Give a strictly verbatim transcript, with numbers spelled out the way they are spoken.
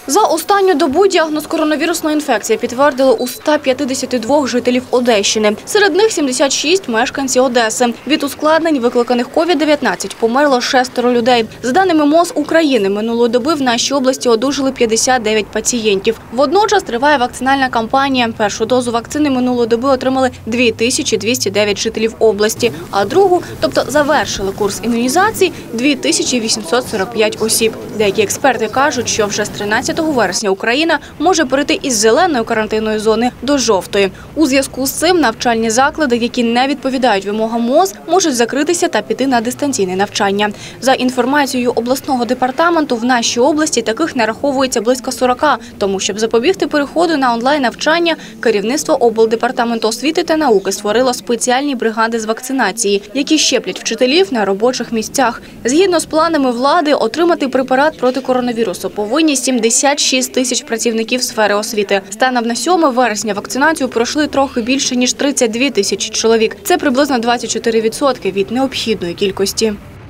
За останню добу діагноз коронавірусної інфекції підтвердили у ста п'ятдесяти двох жителів Одещини. Серед них сімдесят шість – мешканці Одеси. Від ускладнень, викликаних ковід дев'ятнадцять, померло шестеро людей. За даними МОЗ України, минулої доби в нашій області одужали п'ятдесят дев'ять пацієнтів. Водночас триває вакцинальна кампанія. Першу дозу вакцини минулої доби отримали дві тисячі двісті дев'ять жителів області, а другу, тобто завершили курс імунізації, дві тисячі вісімсот сорок п'ять осіб. Деякі експерти кажуть, що вже з тринадцятого вересня Україна може перейти із зеленої карантинної зони до жовтої. У зв'язку з цим навчальні заклади, які не відповідають вимогам МОЗ, можуть закритися та піти на дистанційне навчання. За інформацією обласного департаменту, в нашій області таких нараховується близько сорока. Тому, щоб запобігти переходу на онлайн-навчання, керівництво облдепартаменту освіти та науки створило спеціальні бригади з вакцинації, які щеплять вчителів на робочих місцях. Згідно з планами влади, отримати препарат проти коронавірусу повинні сімдесят шість тисяч працівників сфери освіти. Станом на сьоме вересня вакцинацію пройшли трохи більше, ніж тридцять дві тисячі чоловік. Це приблизно двадцять чотири відсотки від необхідної кількості.